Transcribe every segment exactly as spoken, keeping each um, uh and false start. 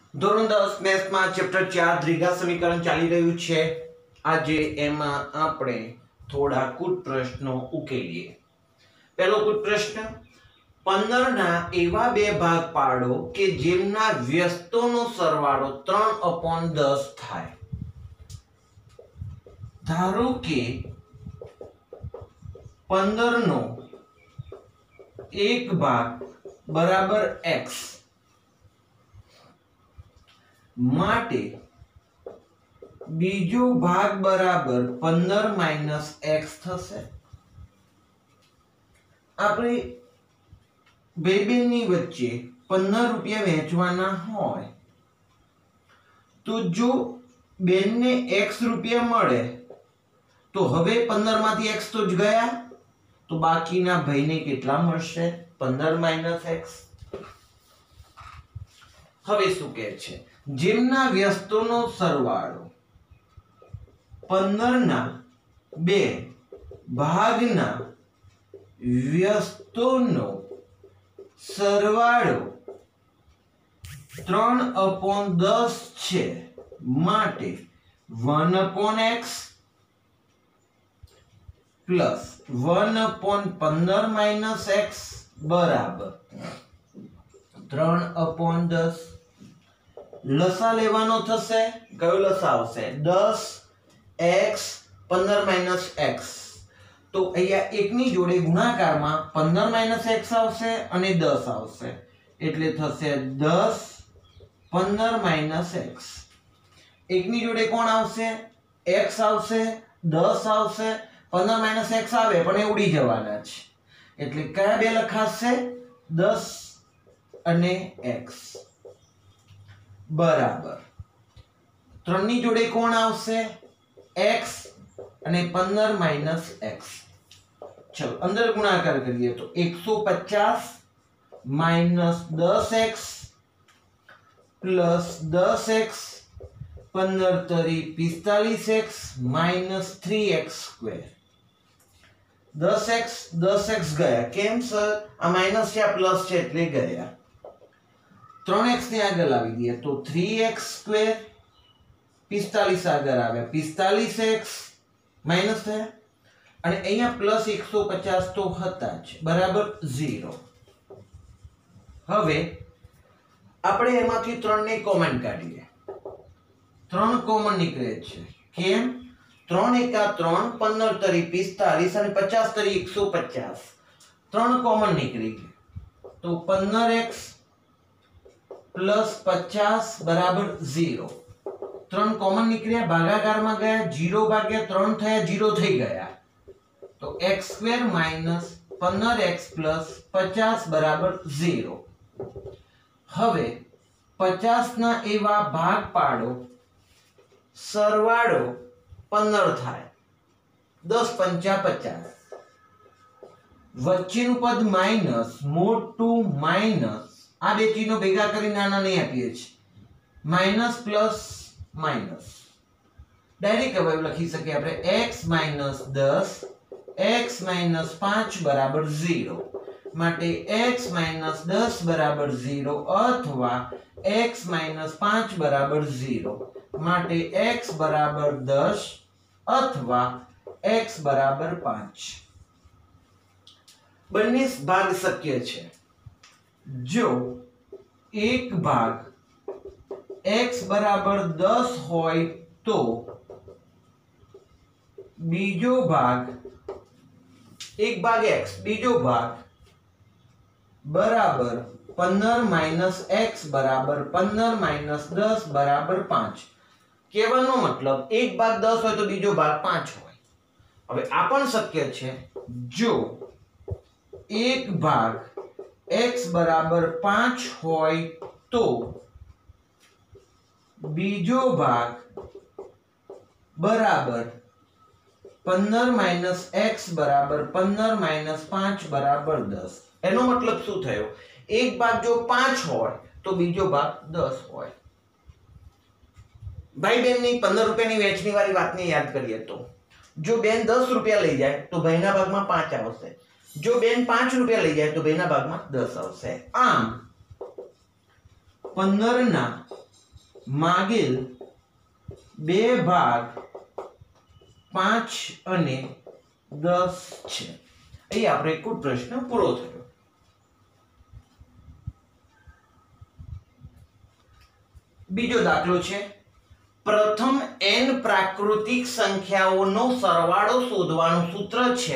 ધોરણ દસ મેથ્સમાં ચેપ્ટર ચાર દ્વિઘાત સમીકરણ ચાલી રહ્યું છે। આજે એમાં આપણે થોડા કૂટ પ્રશ્નો ઉકેલીએ। પહેલો કૂટ પ્રશ્ન, પંદર ના એવા બે ભાગ પાડો કે જેમના વ્યસ્તોનો સરવાળો ત્રણ અપોન દસ થાય। ધારો કે પંદર નો એક ભાગ બરાબર x માટે બીજો ભાગ બરાબર પંદર માઇનસ x થશે। આપણે બે બેની વચ્ચે પંદર રૂપિયા વહેંચવાના હોય તો જો બેનને x રૂપિયા મળે તો હવે પંદર માંથી x તો જ ગયા, તો બાકીના ભાઈને કેટલા મળશે? પંદર માઇનસ x। હવે શું કહે છે? જેમના વ્યસ્તોનો સરવાળો પંદર ના બે ભાગના વ્યસ્તોનો સરવાળો ત્રણ અપોન દસ છે માટે one upon x plus one upon પંદર માઇનસ એક્સ બરાબર ત્રણ અપોન દસ। લસા લેવાનો થશે, કયો લસા આવશે? દસ એક્સ પંદર માઇનસ એક્સ, તો અહીંયા એકની જોડે ગુણાકારમાં પંદર માઇનસ એક્સ આવશે અને દસ આવશે એટલે થશે દસ પંદર માઇનસ એક્સ। એકની જોડે કોણ આવશે? x આવશે, દસ આવશે, પંદર માઇનસ એક્સ આવે પણ એ ઉડી જવાના છે એટલે કયા બે લખાશે? દસ અને x બરાબર ત્રણ ની જોડે કોણ આવશે? x અને પંદર માઇનસ એક્સ। ચલો અંદર ગુણાકાર કરીએ તો એકસો પચાસ માઇનસ દસ એક્સ પ્લસ દસ એક્સ પંદર તરી પિસ્તાલીસ x minus three x square. દસ એક્સ દસ એક્સ ગયા, કેમ સર? આ માઇનસ છે આ પ્લસ છે એટલે ગયા। ત્રણ એક્સ ને આગળ લાવી દઈએ તો થ્રી એક્સ સ્ક્વેર, પિસ્તાલીસ આગળ આવે પિસ્તાલીસ એક્સ માઇનસ થયા અને અહીંયા પ્લસ એકસો પચાસ તો હતા જ બરાબર ઝીરો। હવે આપણે એમાંથી ત્રણ ને કોમન કાઢીએ, ત્રણ કોમન નીકળે છે, કેમ? ત્રણ એકા ત્રણ, પંદર તરી પિસ્તાલીસ અને પચાસ તરી એકસો પચાસ, ત્રણ કોમન નીકળી ગઈ તો પંદર એક્સ પ્લસ પચાસ બરાબર ઝીરો। ત્રણ કોમન નીકળ્યા, ભાગાકારમાં ગયા, જીરો ભાગ્યા ત્રણ થયા, જીરો થઈ ગયા તો એક્સ સ્ક્વેર માઇનસ પંદર એક્સ પ્લસ પચાસ બરાબર ઝીરો। હવે પચાસ ના એવા ભાગ પાડો સરવાળો પંદર થાય, દસ પંચા પચાસ, વચ્ચેનું પદ માઇનસ મોટું માઇનસ, આ બે ચિહ્નો ભેગા કરી નાના નહીં આપીએ છીએ, માઇનસ પ્લસ માઇનસ ડાયરેક્ટ હવે લખી શકીએ આપણે x માઇનસ દસ x માઇનસ પાંચ બરાબર ઝીરો માટે x માઇનસ દસ બરાબર ઝીરો અથવા x માઇનસ પાંચ બરાબર ઝીરો માટે x બરાબર દસ અથવા x બરાબર પાંચ। બંને ભાગ શક્ય છે। જો એક ભાગ x બરાબર દસ હોય તો બીજો ભાગ એક ભાગ x બીજો ભાગ બરાબર પંદર માઇનસ એક્સ બરાબર પંદર માઇનસ દસ બરાબર પાંચ। કહેવાનો મતલબ એક ભાગ દસ હોય તો બીજો ભાગ પાંચ હોય। હવે આ પણ શક્ય છે, જો એક ભાગ x બરાબર પાંચ હોય તો બીજો ભાગ બરાબર પંદર માઇનસ એક્સ બરાબર પંદર માઇનસ પાંચ બરાબર દસ। એનો મતલબ શું થયો? એક ભાગ જો પાંચ હોય તો બીજો ભાગ દસ હોય। ભાઈ બેન ની પંદર રૂપિયાની વેચની વાળી વાતને યાદ કરીએ તો જો બેન દસ રૂપિયા લઈ જાય તો ભાઈના ભાગમાં પાંચ આવશે, જો બેન પાંચ રૂપિયા લઈ જાય તો ભાઈના ભાગમાં દસ આવશે। આમ પંદર ના માગેલ બે ભાગ પાંચ અને દસ છે। અહીં આપણે કુલ પ્રશ્ન પૂરો થયો। બીજો દાખલો છે, પ્રથમ n પ્રાકૃતિક સંખ્યાઓનો સરવાળો શોધવાનું સૂત્ર છે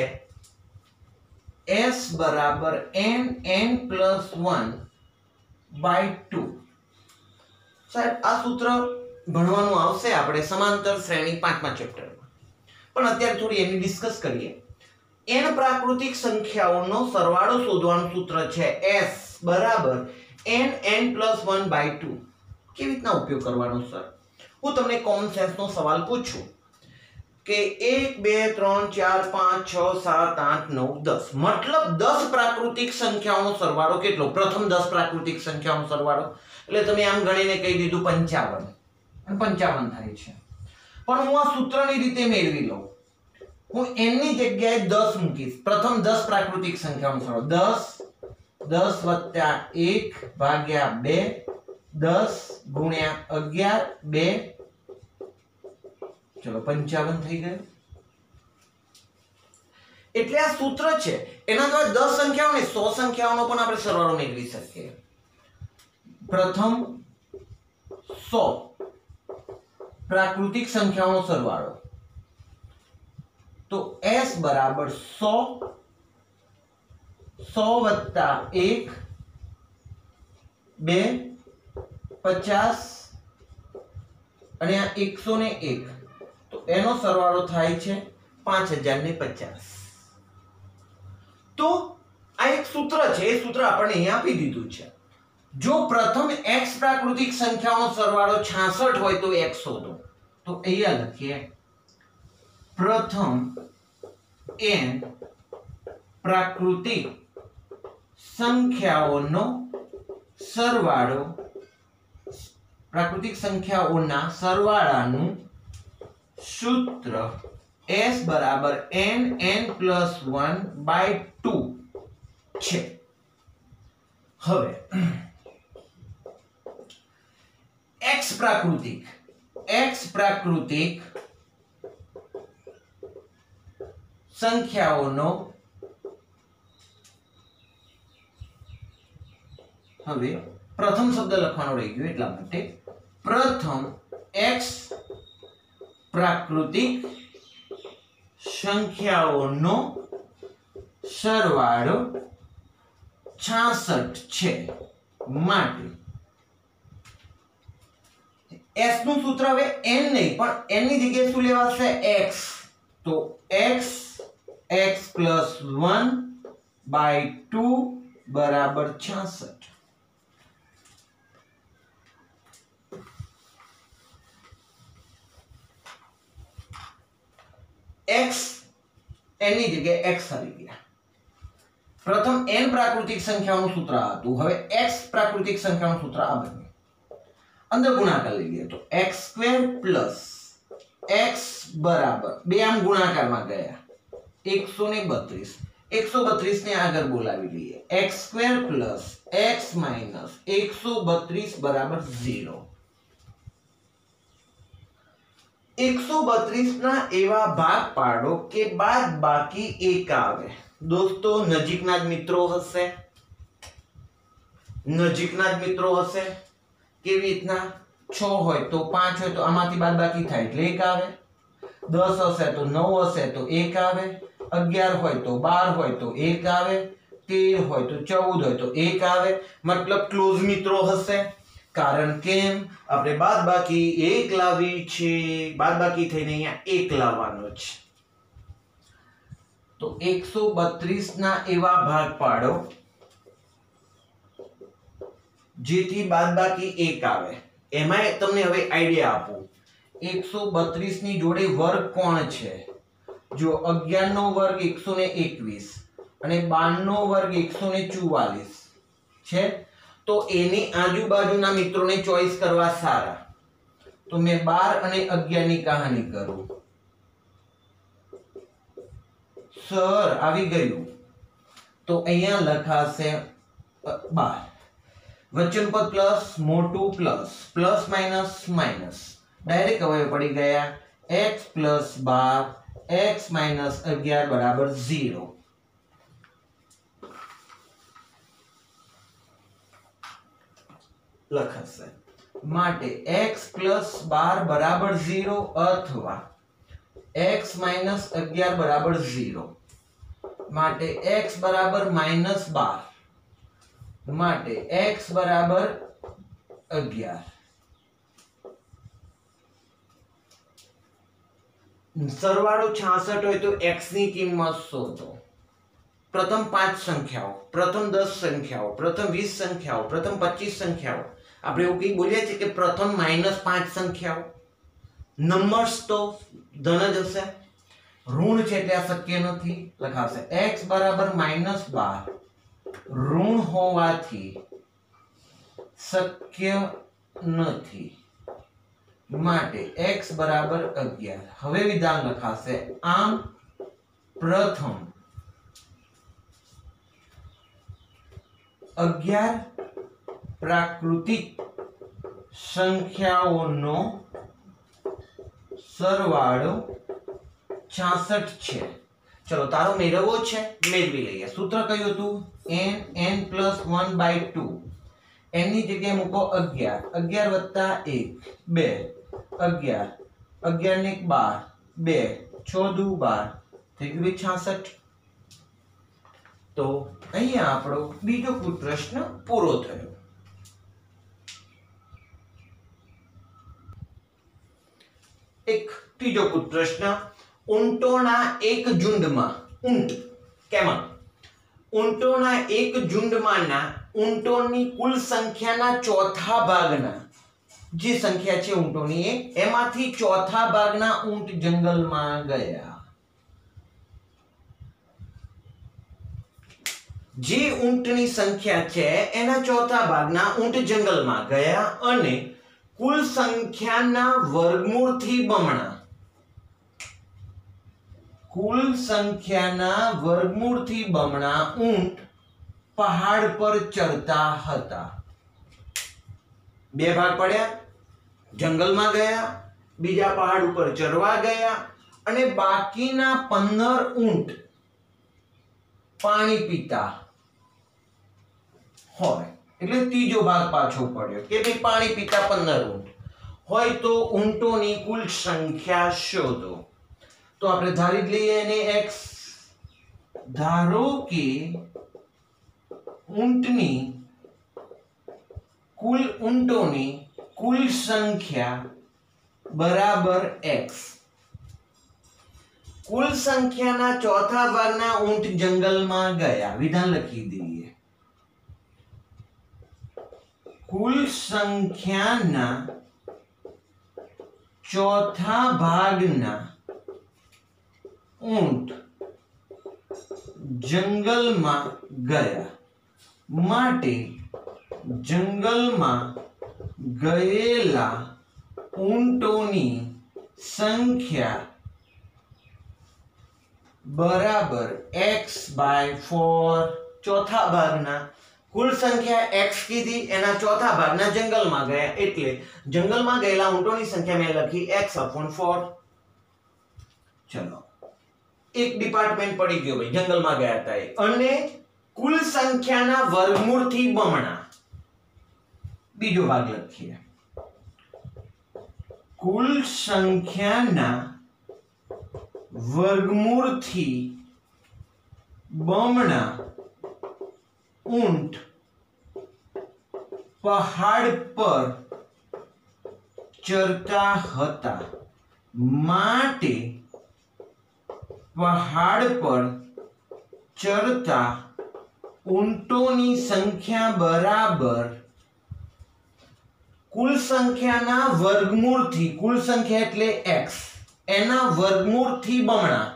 s બરાબર n n plus one by two. સાહેબ આ સૂત્ર ભણવાનું આવશે આપણે સમાંતર શ્રેણી પાંચમા ચેપ્ટરમાં, પણ અત્યારે થોડી એની ડિસ્કસ કરીએ। n પ્રાકૃતિક સંખ્યાઓનો સરવાળો શોધવાનું સૂત્ર છે s બરાબર n n plus one by two. કેવી રીતના ઉપયોગ કરવાનો સર? હું તમને કોમન સેન્સ નો સવાલ પૂછું કે એક બે ત્રણ ચાર પાંચ છ સાત આઠ નવ દસ, મતલબ દસ પ્રાકૃતિક સંખ્યાઓનો સરવાળો કેટલો? પ્રથમ દસ પ્રાકૃતિક સંખ્યાઓનો સરવાળો એટલે તમે આમ ગણીને કહી દીધું પંચાવન, અને પંચાવન થાય છે। પણ હું આ સૂત્રની રીતે મેળવી લઉં, હું n ની જગ્યાએ દસ મૂકીશ। પ્રથમ દસ પ્રાકૃતિક સંખ્યાઓનો સરવાળો દસ દસ વત્તા એક ભાગ્યા બે, દસ ગુણ્યા અગિયાર બે, ચલો પંચાવન થઈ ગયું। એટલે આ સૂત્ર છે, એના દ્વારા દસ સંખ્યાઓ ને સો સંખ્યાઓનો પણ આપણે સરવાળો મેળવી શકીએ। પ્રથમ સો પ્રાકૃતિક સંખ્યાઓનો સરવાળો, તો s બરાબર સો, સો વત્તા એક બે, પચાસ અને આ એકસો ને એક, તો એનો સરવાળો થાય છે પાંચ હજાર ને પચાસ। તો આ એક સૂત્ર છે, એ સૂત્ર આપણને અહીંયા આપી દીધું છે। જો પ્રથમ x પ્રાકૃતિક સંખ્યાઓનો સરવાળો છાસઠ હોય તો x શોધો, તો અહીંયા લખીએ પ્રથમ n પ્રાકૃતિક સંખ્યાઓનો સરવાળો, પ્રાકૃતિક સંખ્યાઓના સરવાળાનું સૂત્ર s બરાબર n n plus one by two છે। હવે x પ્રાકૃતિક x પ્રાકૃતિક સંખ્યાઓનો, હવે પ્રથમ શબ્દ લખવાનો રહી ગયો એટલા માટે પ્રથમ x પ્રાકૃતિક સંખ્યાઓનો સરવાળો છાસઠ છે માટે s નું સૂત્ર હવે n નહીં પણ n ની જગ્યાએ શું લેવાશે? x, તો x x plus one by two બરાબર છાસઠ। x n ની જગ્યાએ x આવી ગયા। પ્રથમ n પ્રાકૃતિક સંખ્યાઓનું સૂત્ર હતું, હવે x પ્રાકૃતિક સંખ્યાઓનું સૂત્ર આ બન્યું। અંદર ગુણાકાર લઈએ તો x સ્ક્વેર પ્લસ x બરાબર બે આમ ગુણાકારમાં ગયા એકસો ને બત્રીસ, એકસો બત્રીસ ને આગળ બોલાવી લઈએ x square plus x minus એકસો બત્રીસ બરાબર ઝીરો। એકસો બત્રીસ ના એવા ભાગ પાડો કે બાદ બાકી એક આવે। દોસ્તો નજીકના જ મિત્રો હશે, નજીકના જ મિત્રો હશે। કેવી રીતના? છ હોય તો પાંચ હોય તો આમાંથી બાદ બાકી થાય એટલે એક આવે, દસ હશે તો નવ હશે તો એક આવે, અગિયાર હોય તો બાર હોય તો એક આવે, તેર હોય તો ચૌદ હોય તો એક આવે, મતલબ ક્લોઝ મિત્રો હશે। કારણ કે આપણે બાદબાકી એક લાવી છે, બાદબાકી થઈને અહીંયા એક લાવવાનો છે। તો એકસો બત્રીસ ના એવા ભાગ પાડો જેથી બાદબાકી એક આવે। એમાં તમને હવે આઈડિયા આપું, એકસો બત્રીસ ની જોડે વર્ગ કોણ છે? જો અગિયાર નો વર્ગ એકસો ને એકવીસ અને બાર નો વર્ગ એકસો ને ચુમ્માલીસ છે, તો એની આજુબાજુના મિત્રોને ચોઈસ કરવા સારા। તો મેં બાર અને અગિયાર ની કહાની કરું, સર આવી ગયું, તો અહીંયા લખાશે બાર। વચન પદ પ્લસ મોટું plus plus minus minus direct હવે પડી ગયા x પ્લસ બાર x માઇનસ અગિયાર બરાબર ઝીરો. લખાશે માટે x પ્લસ બાર બરાબર ઝીરો અથવા x માઇનસ અગિયાર બરાબર ઝીરો. માટે x બરાબર માઇનસ બાર માટે x બરાબર અગિયાર. સરવાળો છાસઠ હોય તો x ની કિંમત શોધો. પ્રથમ પાંચ સંખ્યાઓ, પ્રથમ દસ સંખ્યાઓ, પ્રથમ વીસ સંખ્યાઓ, પ્રથમ પચીસ સંખ્યાઓ. આપણે એવું કઈ બોલ્યા છે કે પ્રથમ માઇનસ પાંચ સંખ્યાઓ. નંબર્સ તો ધન જ હશે, ઋણ છે એટલે આ શક્ય નથી. લખાશે x બરાબર માઇનસ બાર ઋણ હોવાથી શક્ય નથી માટે x બરાબર અગિયાર. હવે વિધાન લખાશે આમ પ્રથમ અગિયાર પ્રાકૃતિક સંખ્યાઓનો સરવાળો છાસઠ છે. ચલો તારો મેળવવો છે, મેળવી લઈએ. સૂત્ર કયું હતું? n n plus one by two. n ની જગ્યાએ મૂકો અગિયાર, અગિયાર વત્તા એક બે, અગિયાર, અગિયાર ને એક બાર, બે, છ દુ બાર, થઈ ગયું છાસઠ. તો અહીંયા આપણો બીજો કુલ પ્રશ્ન પૂરો થયો. એક ત્રીજો કુલ પ્રશ્ન. ઊંટોના એક ઝુંડમાં ઊંટ કેમલ ઊંટોના એક ઝુંડમાંના ઊંટોની કુલ સંખ્યાના ચોથા ભાગના જે સંખ્યા છે ઊંટોની એક એમાંથી ચોથા ભાગના ઊંટ જંગલમાં ગયા. જે ઊંટની સંખ્યા છે એના ચોથા ભાગના ઊંટ જંગલમાં ગયા અને કુલ સંખ્યાના વર્ગમૂળથી બમણા કુલ સંખ્યાના વર્ગમૂળથી બમણા ઊંટ પહાડ પર ચડતા હતા. બે ભાગ પડ્યા, જંગલમાં ગયા, બીજા પહાડ ઉપર ચડવા ગયા અને બાકીના પંદર ઊંટ પાણી પીતા હોય. એટલે ત્રીજો ભાગ પાછો પડ્યો કે ભાઈ પાણી પીતા પંદર ઊંટ હોય તો ઊંટોની કુલ સંખ્યા શોધો. તો આપણે ધારી જ લઈએ એને x. ધારો કે ઊંટની કુલ ઊંટોની કુલ સંખ્યા બરાબર x. કુલ સંખ્યાના ચોથા ભાગના ઊંટ જંગલમાં ગયા. વિધાન લખી દઈએ. કુલ સંખ્યાના ચોથા ભાગના ઊંટ જંગલમાં ગયા માટે જંગલમાં ગયેલા ઊંટોની સંખ્યા બરાબર x બાય ફોર. ચોથા ભાગના કુલ સંખ્યા x કીધી, એના ચોથા ભાગના જંગલમાં ગયા એટલે જંગલમાં ગયેલા ઊંટોની સંખ્યા મેં લખી x upon four. ચલો એક ડિપાર્ટમેન્ટ પડી ગયો ભાઈ, જંગલમાં ગયા હતા એ. અને કુલ સંખ્યાના વર્ગમૂળથી બમણા. બીજો ભાગ લખીએ. કુલ સંખ્યાના વર્ગમૂળથી બમણા ઊંટ પહાડ પર ચરતા હતા માટે પહાડ પર ચરતા ઊંટોની સંખ્યા બરાબર કુલ સંખ્યાના વર્ગમૂળથી, કુલ સંખ્યા એટલે x, એના વર્ગમૂળથી બમણા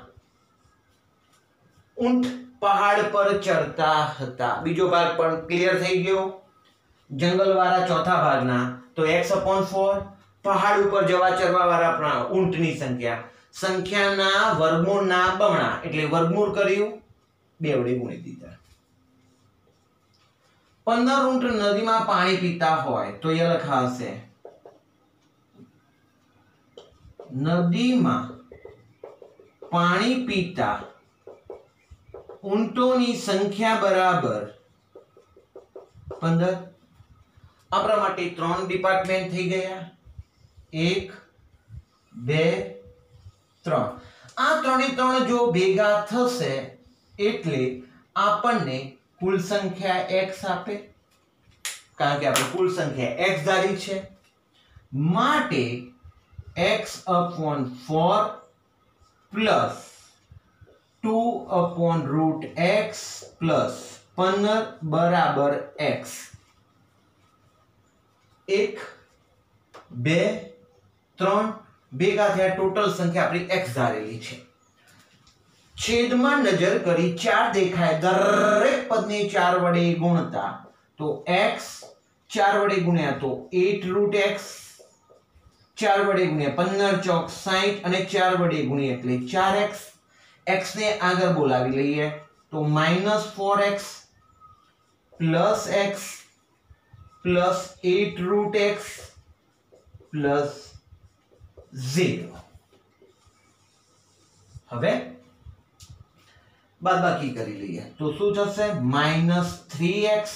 ઊંટ પહાડ પર ચડતા હતા. બીજો ભાગ પણ ક્લિયર થઈ ગયો. જંગલવાળા ચોથા ભાગના તો x upon four, પહાડ ઉપર જવા ચડવા વાળા ઊંટની સંખ્યા સંખ્યાના વર્ગમૂળના બમણા એટલે વર્ગમૂળ કર્યું, બે વડે ગુણી દીધા. पंदर ऊंट नदी में पानी पीता होय तो ये लखाशे नदी में पानी पीता ऊंटोनी संख्या बराबर पंदर। अपना माटे त्रण डिपार्टमेंट थी गया एक बे त्रण आ त्रणेय त्रण जो भेगा थशे एटले आपने कुल संख्या x आपे कारण के आपणे कुल संख्या x धारी छे माटे x upon four plus two upon root x plus पंदर बराबर x एक बे त्रण भेगा थया टोटल संख्या अपनी x धारेली छे छेद में नजर करी चार देखाय दरेक पद ने चार वडे गुणता तो x चार वडे गुण्या तो एट रूट x चार वडे गुण्या पंदर चौक साठ अने चार वडे गुण्या એટલે चार एक्स x ने आगे बोलावी लईए तो minus four x plus x plus eight root x plus zero हवे बादबाकी करी लईए तो શું થશે minus three x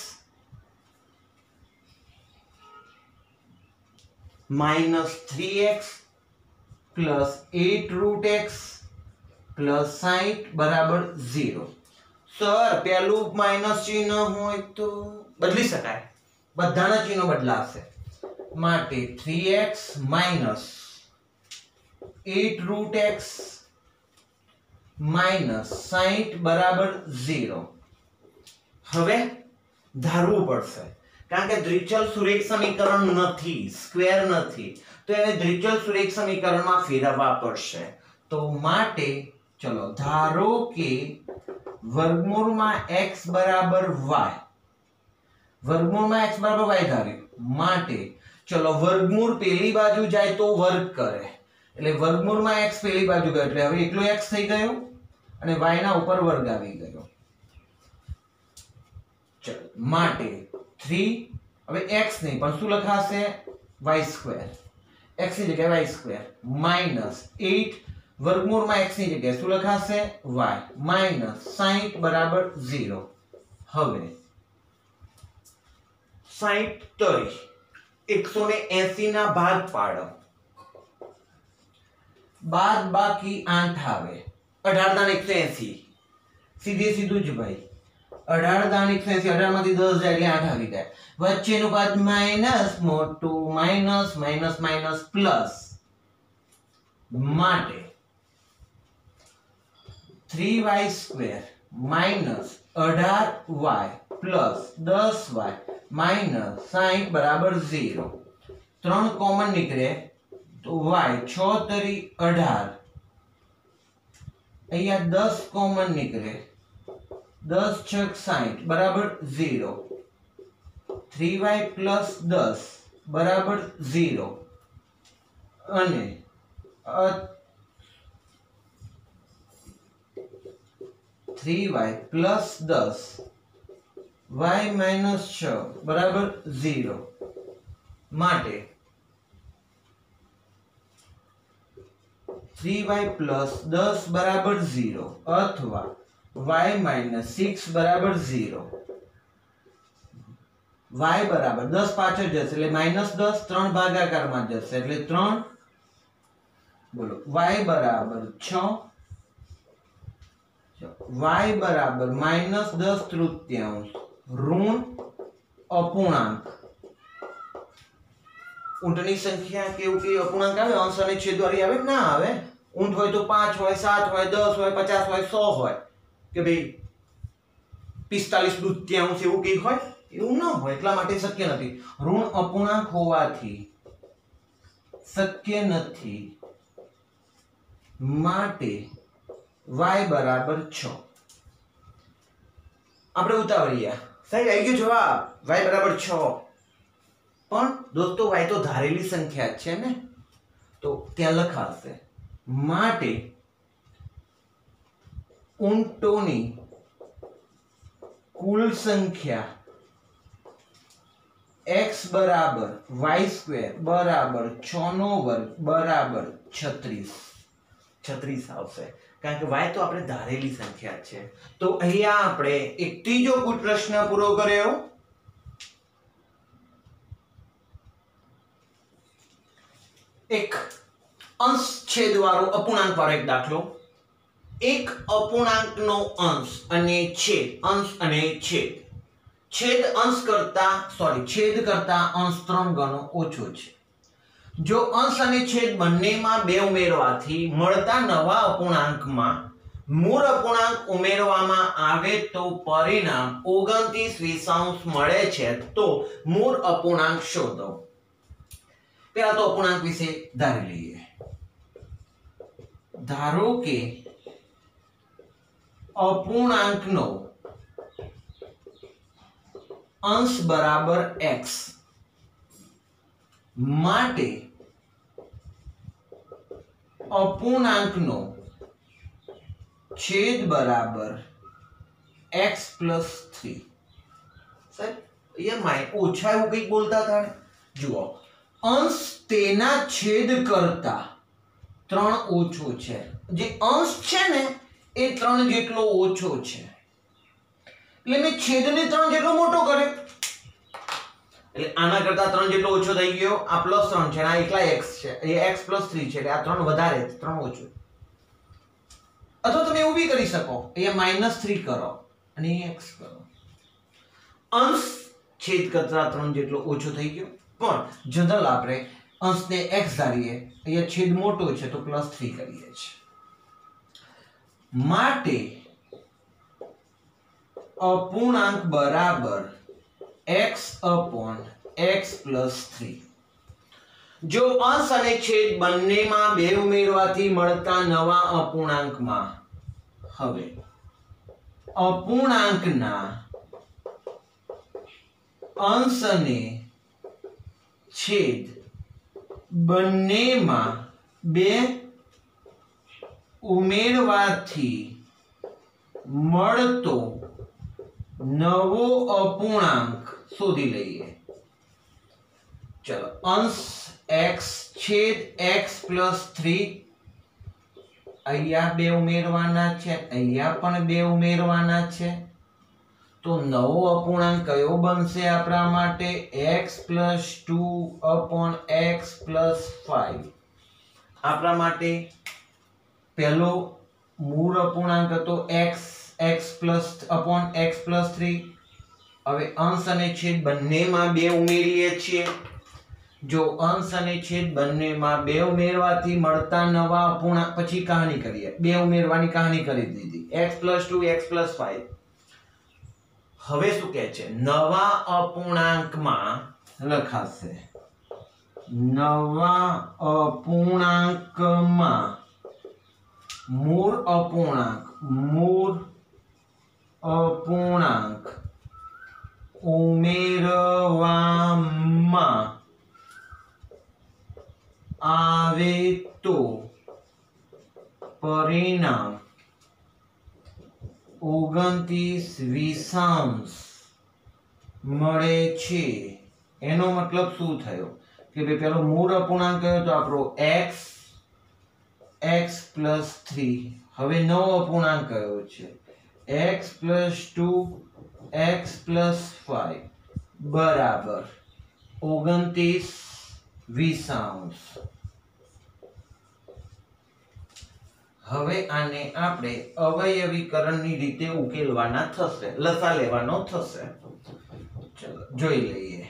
minus three x plus eight root x plus साठ बराबर जीरो। सर पहलू माइनस चिन्ह होय तो बदली शकाय बधाना चिन्ह बदलाशे माटे three x minus eight root x minus साठ बराबर जीरो। हवे धारवू पड़शे कारण के द्विचल सुरेख समीकरण नथी स्क्वेर नथी तो एने द्विचल सुरेख समीकरण में फेरववा पड़शे तो माटे चलो धारो के वर्गमूल में x बराबर y वर्गमूल में x बराबर y धार्યું माटे चलो वर्गमूल पेली बाजू जाए तो वर्ग करे એટલે વર્ગમૂળ માં x પેલી બાજુ ગયો એટલે હવે એકલો x થઈ ગયો અને y ના ઉપર વર્ગ આવી ગયો ચલો માટે थ्री હવે x નહીં પણ શું લખાશે y સ્ક્વેર x ની જગ્યાએ y સ્ક્વેર માઈનસ एट વર્ગમૂળ માં x ની જગ્યાએ શું લખાશે y માઈનસ साठ બરાબર जीरो। હવે साठ તરી एक सौ अस्सी ना भाग पाड़ो बाद बाकी आठ आवे अठार दान एक सौ अस्सी सीधे सीधू ज भाई अठार दान एक सौ अस्सी अठार मांथी दस जाए એટલે आठ આવી જાય વચ્ચેનું પદ માઈનસ મોટું માઈનસ માઈનસ માઈનસ પ્લસ માટે थ्री वाई स्क्वेर माइनस अठार वाई प्लस दस वाई माइनस साठ बराबर जीरो। त्रण कॉमन निकले तो y छ तरी अठार अहिया दस कॉमन निकले दस छक साठ बराबर जीरो। थ्री वाई प्लस दस बराबर जीरो अने थ्री वाई प्लस दस y माइनस छ बराबर जीरो माटे थ्री वाई प्लस दस बराबर जीरो अथवा y माइनस सिक्स बराबर जीरो। y बराबर दस पाछळ जशे એટલે माइनस दस त्रण भागाकार में जशे એટલે त्रण बोलो y बराबर छ y बराबर माइनस दस तृतीयांश ऋण अपूर्णांक ऊंटनी संख्या केवू के अपूर्णांक आवे अंश अने छेदवारी आवे ना आवे ऊंट होय तो पांच होय सात होय दस होय पचास होय सौ होय के भाई पिस्तालीस तृतीयांश एवं कई होय एवं न होय એટલા માટે શક્ય નથી ઋણ અપૂર્ણાંક હોવાથી શક્ય નથી માટે y બરાબર छ। આપણે ઉતાવળિયા સાહેબ આવી ગયો જવાબ y બરાબર छ પણ દોસ્તો y તો ધારેલી સંખ્યા છે ને તો ત્યાં લખાશે માટે ઊંટોની કુલ સંખ્યા x बराबर वाई स्क्वेर बराबर छ નો વર્ગ બરાબર છત્રીસ છત્રીસ આવશે કારણ કે y તો આપણે ધારેલી સંખ્યા છે તો અહીંયા આપણે એક ત્રીજો કુટ પ્રશ્ન પૂરો કર્યો એક અંશ છેદ વાળો અપૂર્ણાંક વાળો એક દાખલો એક અપૂર્ણાંકનો અંશ અને છેદ અંશ અને છેદ છેદ અંશ કરતા સોરી છેદ કરતા અંશ ત્રણ ગણો ઓછો છે જો અંશ અને છેદ બંનેમાં બે ઉમેરવાથી મળતા નવા અપૂર્ણાંકમાં મૂળ અપૂર્ણાંક ઉમેરવામાં આવે તો પરિણામ ઓગણત્રીસ વીસાંશ મળે છે તો મૂળ અપૂર્ણાંક શોધો પહેલા તો અપૂર્ણાંક વિશે ધારી લઈએ ધારો કે અપૂર્ણાંકનો अंश बराबर x माटे अपूर्णांकनो छेद बराबर x प्लस थ्री सर ये माय ओछा એવું કંઈક બોલતા હતા ને જુઓ અંશ તેના છેદ કરતા ત્રણ ઓછો છે જે અંશ છે ને એ ત્રણ જેટલો ઓછો છે એટલે મેં છેદને ત્રણ જેટલો મોટો કર્યો એટલે આના કરતા ત્રણ જેટલો ઓછો થઈ ગયો આ પ્લસ ત્રણ છે આ એકલા x છે એ x પ્લસ ત્રણ છે એટલે આ ત્રણ વધારે છે ત્રણ ઓછો અથવા તમે એવું બી કરી શકો અહીંયા માઈનસ ત્રણ કરો અને x કરો અંશ છેદ કરતા ત્રણ જેટલો ઓછો થઈ ગયો પણ જનરલ આપણે અંશને x ધારીએ અહીંયા છેદ મોટો છે તો પ્લસ ત્રણ કરીએ છીએ માટે अपूर्णांक बराबर x upon x plus three जो अंश અને છેદ બંનેમાં બે ઉમેરવાથી મળતા નવા અપૂર્ણાંકમાં હવે અપૂર્ણાંકના અંશ અને છેદ બંનેમાં બે ઉમેરવાથી મળતો नवो अपूर्णांक शोधी लईए चलो अंश x छेद x प्लस थ्री अहिया बे उमेरवाना छे अहिया पण बे उमेरवाना छे तो नवो अपूर्णांक कयो बनशे आपणा माटे x plus two upon x plus five आपणा माटे पहेलो मूळ अपूर्णांक हतो x x plus upon x plus three હવે અંશ અને છેદ બંનેમાં બે ઉમેરીએ છીએ જો અંશ અને છેદ બંનેમાં બે ઉમેરવાથી મળતા નવા અપૂર્ણાંક પછી કહાની કરીએ બે ઉમેરવાની કહાની કરી દીધી x plus two x plus five હવે શું કહે છે નવા અપૂર્ણાંકમાં લખાશે નવા અપૂર્ણાંકમાં મૂળ અપૂર્ણાંક મૂળ अपूर्णांक उमेरवामां आवे तो परिणाम ओगणतीस वीसांश मळे छे एनो मतलब शुं थयो के भाई पेलो मूळ अपूर्णांक कयो तो आपणो x x प्लस थ्री हवे नवो अपूर्णांक कयो छे x plus two x plus five बराबर ओगणतीस वीसांश હવે આને આપણે અવયવીકરણની રીતે ઉકેલવાના થશે લસા લેવાનો થશે ચલો જોઈ લઈએ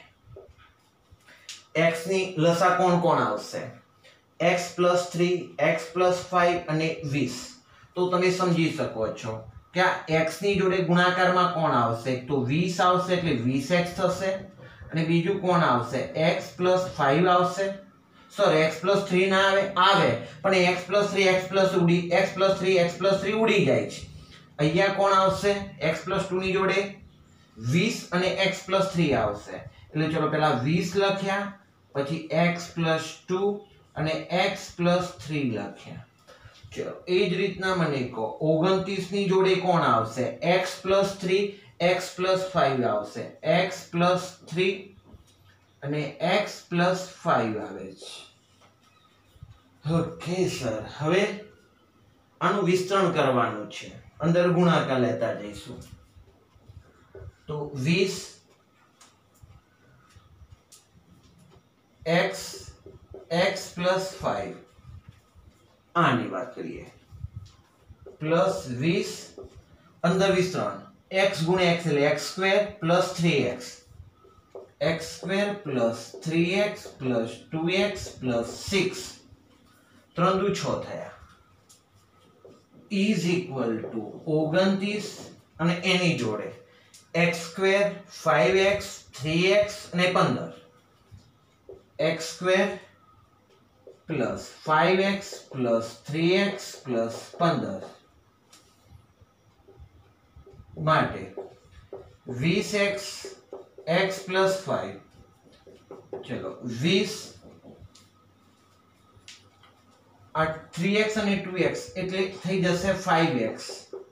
x ની લસા કોણ કોણ આવશે x plus three x plus five અને વીસ તો તમે સમજી શકો છો क्या x ની જોડે ગુણાકારમાં કોણ આવશે તો વીસ આવશે એટલે વીસ x થશે અને બીજું કોણ આવશે x પ્લસ फाइव આવશે सर x प्लस थ्री ना आवे आवे पण x plus three x plus उडी x plus three x plus three उडी जाय छे अहींया कोण आवशे x प्लस टू ની જોડે વીસ અને x प्लस थ्री આવશે એટલે ચલો પહેલા વીસ લખ્યા પછી x प्लस टू અને x प्लस थ्री લખ્યા चलो ए ज रीतना मने को ओगणतीस ની જોડે કોણ આવશે x plus three x plus five આવશે x प्लस थ्री અને x પ્લસ ફાઈવ આવે છે। ઓકે સર, હવે આનું વિસ્તરણ કરવાનું છે, અંદર ગુણાકાર લેતા જઈશું। તો વીસ x x પ્લસ ફાઈવ આની વાત કરીએ પ્લસ વીસ અંદર વિસ્તરણ x ગુણ્યા x એટલે x square plus three x x square plus three x plus two x plus six ત્રણ દુ છ થયા ઇઝ ઇક્વલ ટુ ઓગણત્રીસ અને એની જોડે x square five x three x અને પંદર x square plus five x plus three x plus પંદર માટે વીસ એક્સ x પ્લસ ફાઈવ ચલો વીસ આ થ્રી એક્સ અને ટુ એક્સ એટલે થઈ જશે ફાઈવ એક્સ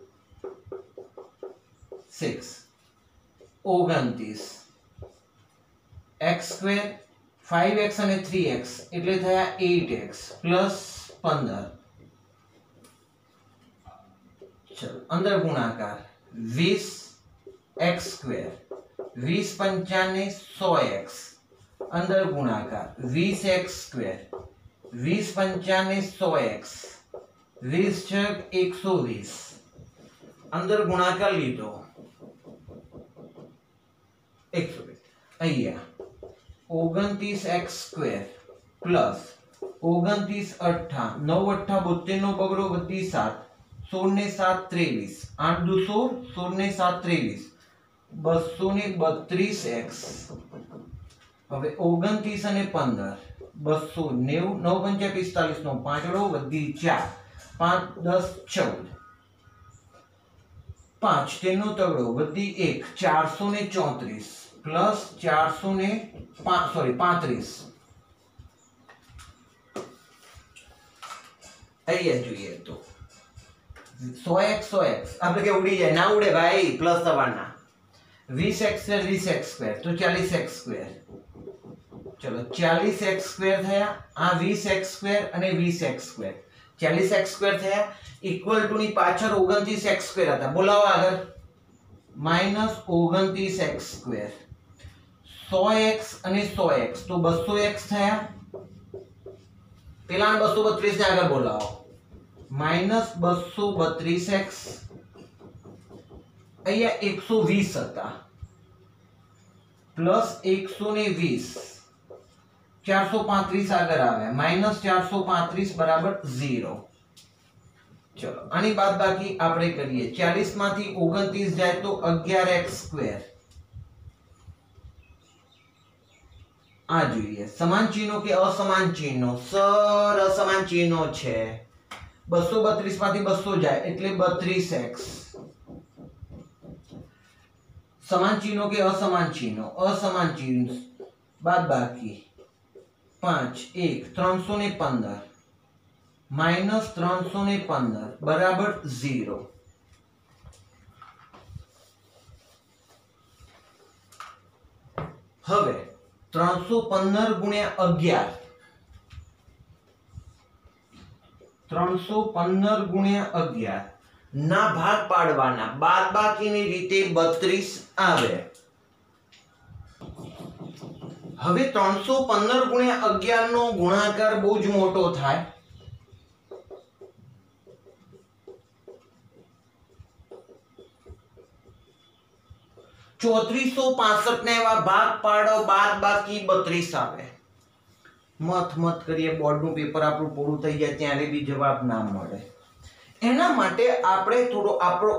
સિક્સ ઓગણત્રીસ x સ્ક્વેર ફાઈવ એક્સ અને થ્રી એક્સ એટલે થયા એટ એક્સ પ્લસ પંદર ચલો અંદર ગુણાકાર વીસ એક્સ સ્ક્વેર વીસ પંચાને સો એક્સ અંદર ગુણાકાર વીસ એક્સ સ્ક્વેર વીસ પંચાને સો એક્સ વીસ છગ એકસો વીસ અંદર ગુણાકાર લીધો એકસો વીસ અહીંયા ઓગણત્રીસ એક્સ સ્ક્વેર પ્લસ ઓગણત્રીસ અઠ્ઠા નવ અઠ્ઠા બોતેર નો બગડો વધી સાત સોળ ને સાત ત્રેવીસ આઠ દુ સોળ સોળ ને સાત ત્રેવીસ બસો ને બત્રીસ એક્સ હવે ઓગણત્રીસ અને પંદર બસો નેવું નવ પંચા પિસ્તાલીસ નો પાંચડો વધી ચાર પાંચ દસ ચૌદ પાંચ તેનો તગડો વધી એક ચારસો ને ચોત્રીસ પ્લસ ચારસો ને સોરી પાંત્રીસ અહીંયા જોઈએ તો સો એક્સ સો એક્સ આપણે કે ઉડી જાય ના ઉડે ભાઈ પ્લસ થવાના વીસ એક્સ સ્ક્વેર વીસ એક્સ સ્ક્વેર તો ચાલીસ એક્સ સ્ક્વેર ચલો ચાલીસ એક્સ સ્ક્વેર થયા આ વીસ એક્સ સ્ક્વેર અને વીસ એક્સ સ્ક્વેર ચાલીસ એક્સ સ્ક્વેર થયા ઇક્વલ ટુ ની પાછળ ઓગણત્રીસ એક્સ સ્ક્વેર હતા બોલાવો આગળ માઈનસ ઓગણત્રીસ એક્સ સ્ક્વેર સો એક્સ અને સો એક્સ તો બસો એક્સ થયા પેલા બસો બત્રીસ ને આગળ બોલાવો માઈનસ બસો બત્રીસ એક્સ અહીંયા એકસો વીસ હતા પ્લસ એકસો ને વીસ ચારસો પાંત્રીસ આગળ આવ્યા માઈનસ ચારસો પાંત્રીસ બરાબર ઝીરો ચલો આની બાદ બાકી આપણે કરીએ ચાલીસ માંથી ઓગણત્રીસ જાય તો અગિયાર એક્સ સ્ક્વેર આ જોઈએ સમાન ચિહ્નો કે અસમાન ચિહ્નો સર અસમાન ચિહ્નો છે બસો બત્રીસ માંથી બસો જાય એટલે બત્રીસ એક્સ સમાન ચિહ્નો કે અસમાન ચિહ્નો અસમાન ચિહ્ન બાદ બાકી પાંચ એક ત્રણસો ને પંદર માઇનસ ત્રણસો ને પંદર બરાબર ઝીરો હવે ત્રણસો પંદર ગુણ્યા અગિયાર ત્રણસો પંદર ગુણ્યા અગિયાર ના ભાગ પાડવાના બાદબાકીની રીતે બત્રીસ આવે હવે ત્રણસો પંદર ગુણ્યા અગિયાર નો ગુણાકાર બહુ જ મોટો થાય ચોત્રીસો પાસઠ ને એવા ભાગ પાડો બાદ બાકી બત્રીસ આવે મત મત કરીએ બોર્ડ નું પેપર આપણું પૂરું થઈ જાય ત્યારે બી જવાબ ના મળે એના માટે આપણે થોડો આપણો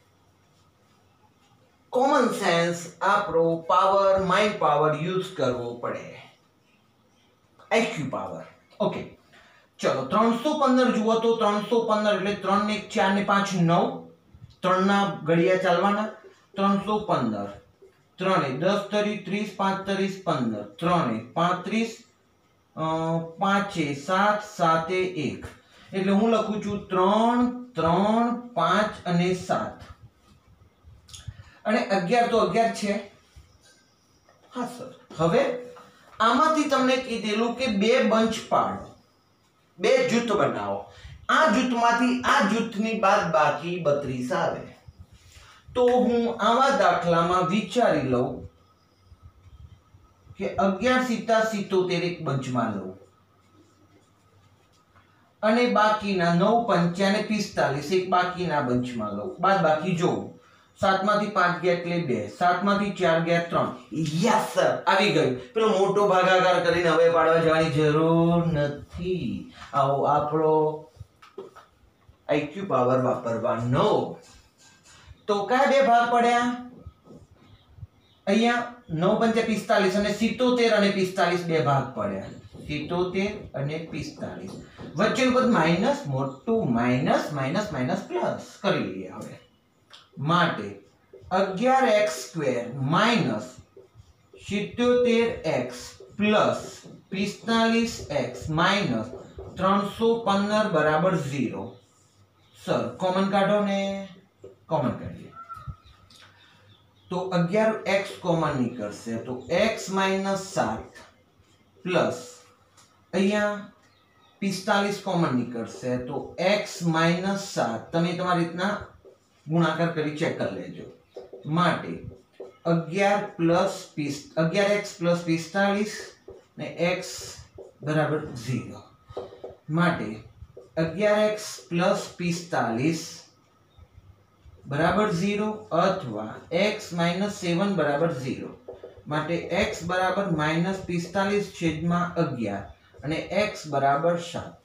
કોમન સેન્સ આપણો પાવર માઇન્ડ પાવર યુઝ કરવો પડે આઈક્યુ પાવર ઓકે ચલો ત્રણસો પંદર જુઓ તો ત્રણસો પંદર એટલે ત્રણ ને ચાર ને પાંચ નવ ત્રણ ના ઘડિયા ચાલવાના ત્રણસો પંદર ત્રણે દસ તરી ત્રીસ પાંચ ત્રીસ પંદર ત્રણે પાંત્રીસ પાંચે સાત સાતે એક એટલે હું લખું છું ત્રણ ત્રણ પાંચ અને સાત અને અગિયાર તો અગિયાર છે હા સર હવે આમાંથી તમને કીધેલું કે બે બંચ પાડો, બે જૂથ બનાવો, આ જૂથમાંથી આ જૂથની બાદ બાકી બત્રીસ આવે. તો હું આવા દાખલામાં વિચારી લઉં કે અગિયાર સિત્તા સિત્તોતેર એક બંચમાં લઉં અને બાકીના નવ પંચાને પિસ્તાલીસ એક બાકીના બંચમાં લઉં. બાદ બાકી જોઉં, સાતમાંથી પાંચ ગયા એટલે બે, સાતમાંથી ચાર ગયા ત્રણ. યસ સર, આવી ગયું. પેલો મોટો ભાગાકાર કરીને હવે પાડવા જવાની જરૂર નથી. આવો આપણો આઈક્યુ પાવર વાપરવાનો. તો કયા બે ભાગ પડ્યા? અહીંયા નવ પંચા પિસ્તાલીસ અને સિત્તોતેર અને પિસ્તાલીસ બે ભાગ પડ્યા. સિત્તોતેર અને પિસ્તાલીસ વચ્ચેનું પદ માઇનસ, મોટું માઇનસ માઇનસ માઇનસ પ્લસ કરી લઈએ. હવે માટે અગિયાર એક્સ સ્ક્વેર માઇનસ સિત્તોતેર એક્સ પ્લસ પિસ્તાલીસ એક્સ માઇનસ ત્રણસો પંદર બરાબર ઝીરો. સર કોમન કાઢો ને. કોમન કાઢીએ તો અગિયાર એક્સ કોમન નીકળશે. તો એક્સ માઇનસ સાત પ્લસ અહીંયા પિસ્તાલીસ કોમન નીકળશે. તો એક્સ માઇનસ સાત તમે તમારી રીતના ગુણાકાર કરી ચેક કરી લેજો. માટે અગિયાર પ્લસ અગિયાર એક્સ પ્લસ પિસ્તાલીસ ને એક્સ બરાબર ઝીરો. માટે અગિયાર એક્સ પ્લસ પિસ્તાલીસ બરાબર ઝીરો અથવા એક્સ માઇનસ સેવન બરાબર ઝીરો. માટે એક્સ બરાબર માઇનસ પિસ્તાલીસ છેદમાં અગિયાર અને એક્સ બરાબર સાત.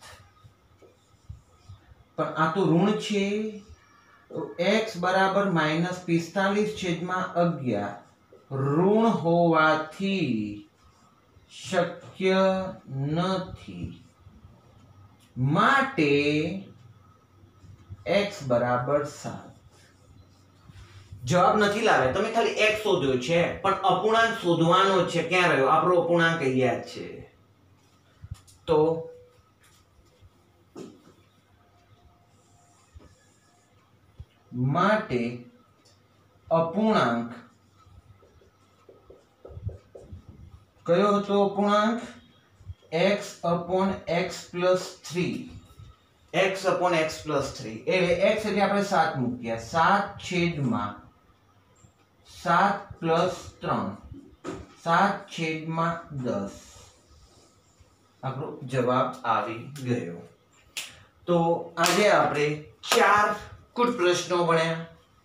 પણ આ તો ઋણ છે. તો x બરાબર માઇનસ પિસ્તાલીસ છેદમાં અગિયાર ઋણ હોવાથી શક્ય નથી. માટે x બરાબર સાત. જવાબ નથી લાવે, તમે ખાલી x શોધ્યો છે પણ અપૂર્ણાંક શોધવાનો છે. ક્યાં રહ્યો આપણો અપૂર્ણાંક? અહીંયા છે. તો માટે અપૂર્ણાંક કયો હતો? અપૂર્ણાંક x upon x plus three. x upon x plus three એટલે x એટલે આપણે સાત મૂક્યા. સાત છેદમાં સાત પ્લસ ત્રણ, સાત છેદમાં દસ. આપણો જવાબ આવી ગયો. તો આજે આપણે ચાર કુટ પ્રશ્નો ભણ્યા.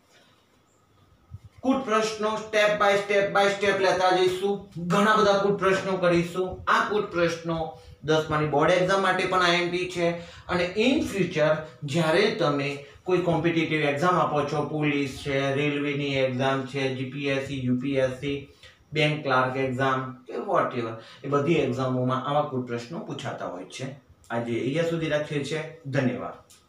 કુટ પ્રશ્નો step by step by step લેતા જઈશું. ઘણા બધા કુટ પ્રશ્નો કરીશું. આ કુટ પ્રશ્નો દસમાની બોર્ડ એક્ઝામ માટે પણ આઈએમપી છે અને ઇન ફ્યુચર જ્યારે તમે કોઈ કોમ્પિટિટિવ એક્ઝામ આપો છો, પોલીસ છે, રેલવેની એક્ઝામ છે, GPSC, UPSC, bank clerk exam કે વોટ એવર, એ બધી એક્ઝામોમાં આવા કુટ પ્રશ્નો પૂછાતા હોય છે. આજે અહીંયા સુધી રાખીએ છીએ. ધન્યવાદ.